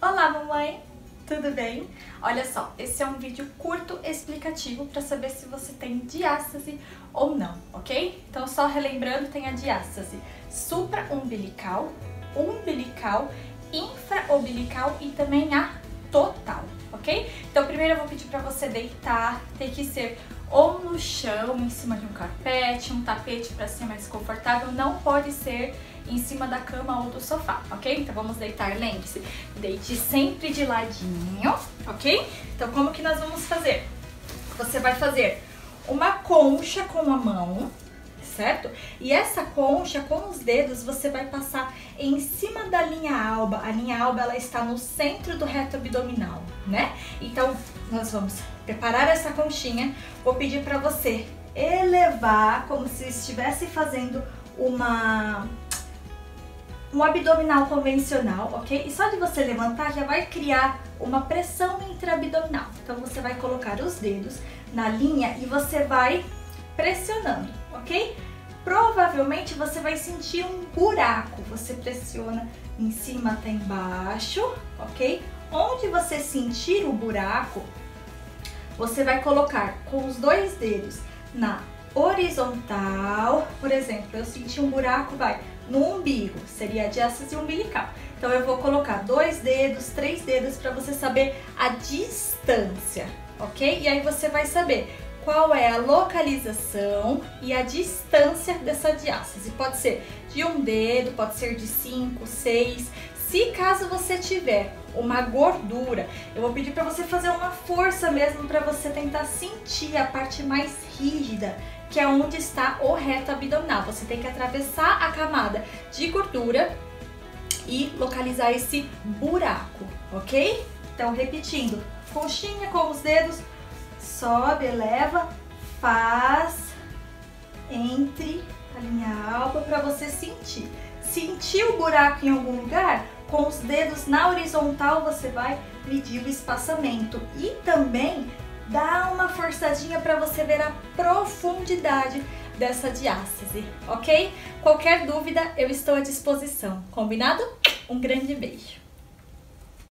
Olá, mamãe! Tudo bem? Olha só, esse é um vídeo curto explicativo para saber se você tem diástase ou não, ok? Então, só relembrando, tem a diástase supraumbilical, umbilical, infraumbilical e também a total, ok? Então, primeiro eu vou pedir para você deitar, tem que ser ou no chão, em cima de um carpete, um tapete para ser mais confortável, não pode ser em cima da cama ou do sofá, ok? Então vamos deitar, lembre-se, deite sempre de ladinho, ok? Então como que nós vamos fazer? Você vai fazer uma concha com a mão, certo? E essa concha, com os dedos, você vai passar em cima da linha alba. A linha alba, ela está no centro do reto abdominal, né? Então, nós vamos preparar essa conchinha. Vou pedir para você elevar, como se estivesse fazendo um abdominal convencional, ok? E só de você levantar já vai criar uma pressão intraabdominal. Então, você vai colocar os dedos na linha e você vai pressionando, ok? Provavelmente você vai sentir um buraco. Você pressiona em cima até embaixo, ok? Onde você sentir o buraco, você vai colocar com os dois dedos na horizontal. Por exemplo, eu senti um buraco, vai no umbigo, seria a diástase umbilical. Então eu vou colocar 2 dedos, 3 dedos para você saber a distância, ok? E aí você vai saber qual é a localização e a distância dessa diástase. Pode ser de um dedo, pode ser de 5, 6. Se caso você tiver uma gordura, eu vou pedir para você fazer uma força mesmo para você tentar sentir a parte mais rígida, que é onde está o reto abdominal. Você tem que atravessar a camada de gordura e localizar esse buraco, ok? Então, repetindo, conchinha com os dedos, sobe, eleva, faz entre a linha alba para você sentir. Sentir o buraco em algum lugar, com os dedos na horizontal você vai medir o espaçamento e também dá uma forçadinha para você ver a profundidade dessa diástase, ok? Qualquer dúvida eu estou à disposição, combinado? Um grande beijo!